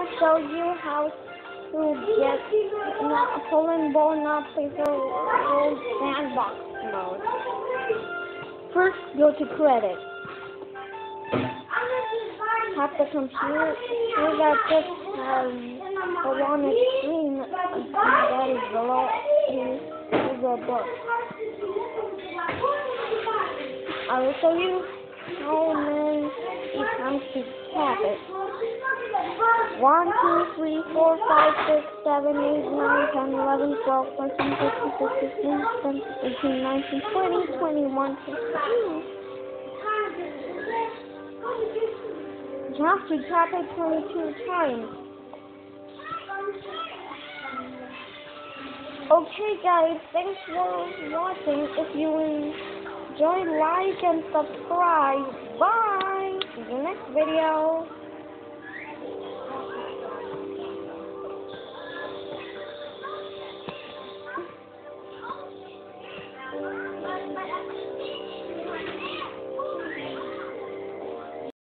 show you how to get a Polandball not play for World Sandbox mode. First, go to credit. Tap the computer that just has a wanted screen that is below the book. I will show you how many times to tap it. 1, 2, 3, 4, 5, 6, 7, 8, 9, 10, 11, 12, 13, 14, 15, 16, 17, 18, 19, 20, 21, 22. You have to tap it 22 times. Okay guys, thanks for watching. If you enjoyed, like and subscribe. Bye! See you next video.